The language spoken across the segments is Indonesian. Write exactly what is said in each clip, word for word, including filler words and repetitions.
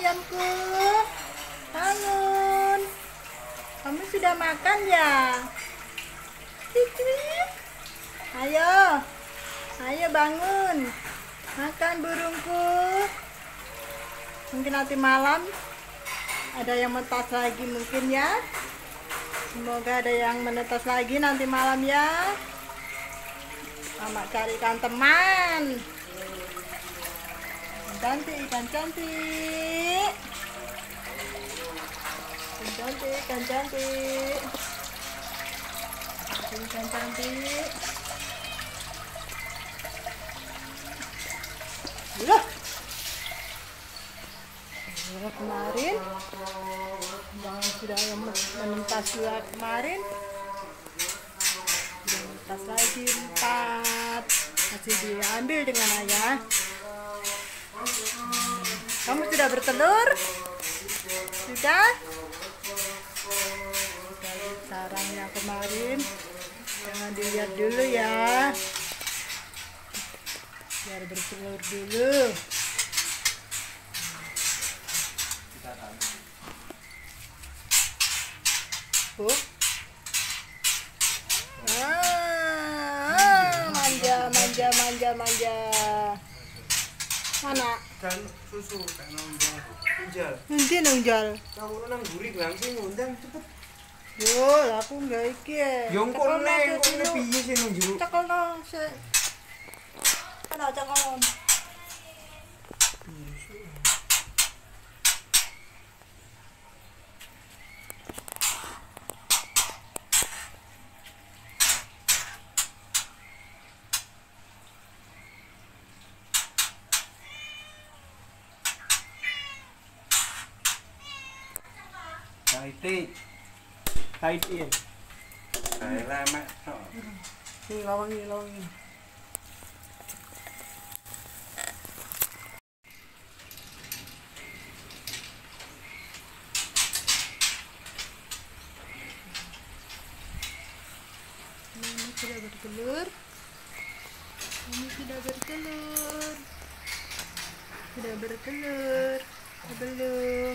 ayamku, bangun. Kamu sudah makan ya? Fikri, ayo, ayo bangun, makan burungku. Mungkin nanti malam ada yang menetas lagi mungkin ya. Semoga ada yang menetas lagi nanti malam ya. Mama carikan teman. Cantik, ikan cantik. Ikan cantik, ikan cantik. Ikan cantik. Loh. Kemarin yang sudah menetas juga kemarin. Sudah menetas lagi empat. Masih diambil dengan ayah. Kamu sudah bertelur? Sudah? Dari sarangnya kemarin. Jangan dilihat dulu ya. Biar bertelur dulu. Oh. Ah, manja, manja, manja, manja. Mana? Dan susu tak nonjol. Nonjol. Nanti nonjol. Kamu nang gurih langsung ngundang cepet. Yo, aku enggak iki. Yang kone, kone piye sih nang jero? Cekelno sik. Ana cekelno. Tight it. Tight in. Ay lama. Ini lawang ini lawang ini. Ini sudah bertelur. Ini sudah bertelur. Sudah bertelur. Belum.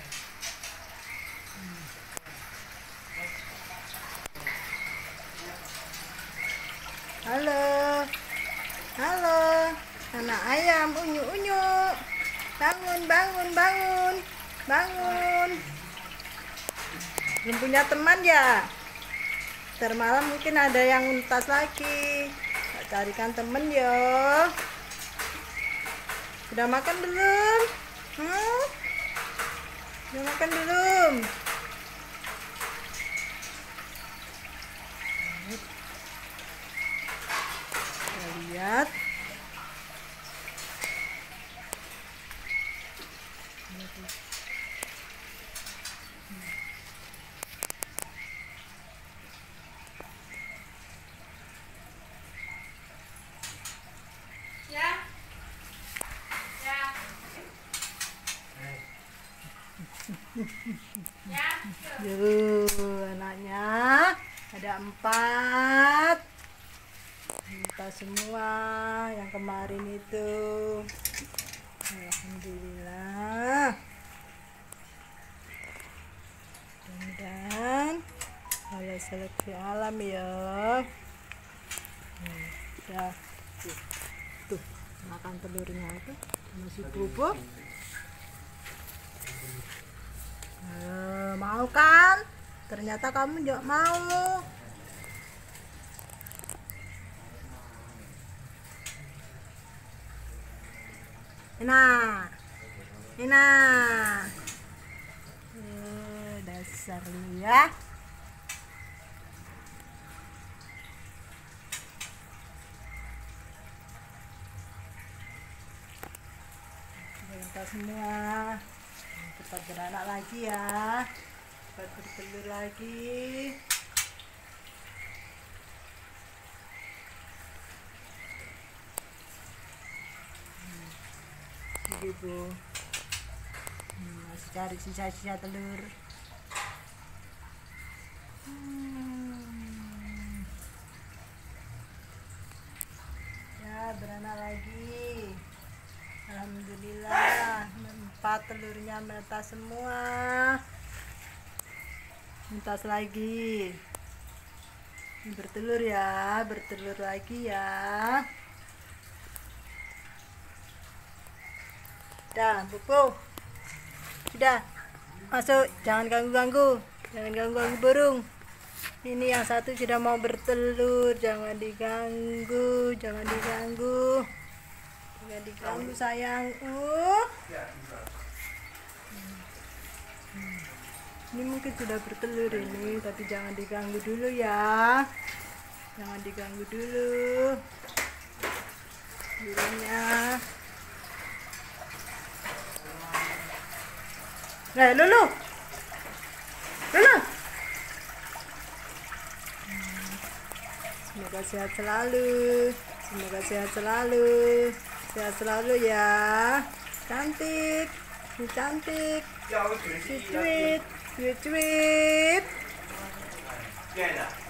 Halo, halo, anak ayam unyu-unyu, bangun, bangun, bangun, bangun. Belum punya teman ya? Ntar malam mungkin ada yang untas lagi. Tak carikan temen yo. Sudah makan belum? Hmm? Sudah makan belum? Lihat ya ya ya Yuh, anaknya ada empat. Empat semua yang kemarin itu. Alhamdulillah. Mudah-mudahan kalau seleksi alam ya. Hmm, ya. Tuh, tuh makan telurnya tuh masih bubuk. Eh, mau kan? Ternyata kamu nggak mau. Nah, nah, eh, dasar lu ya. Kita semua cepat beranak lagi ya, cepat bertelur lagi. Ibu hmm, masih cari sisa-sisa telur. Hmm. Ya beranak lagi. Alhamdulillah empat. Kenapa telurnya menetas semua? Menetas lagi. Bertelur ya, bertelur lagi ya. Dah, Bobo. Sudah. Masuk, jangan ganggu-ganggu. Jangan ganggu-ganggu burung. Ini yang satu sudah mau bertelur, jangan diganggu, jangan diganggu. Jangan diganggu sayang. Uh. Ini mungkin sudah bertelur ini, tapi jangan diganggu dulu ya. Jangan diganggu dulu. Burungnya. Nah, Lulu. Lulu. Semoga sehat selalu. Semoga sehat selalu. Sehat selalu ya. Cantik. Cantik. Sweet, sweet. Sweet, sweet.